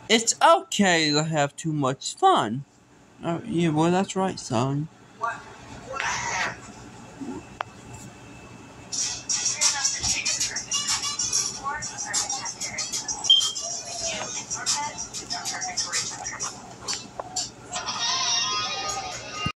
It's okay to have too much fun. Yeah, well, that's right, son.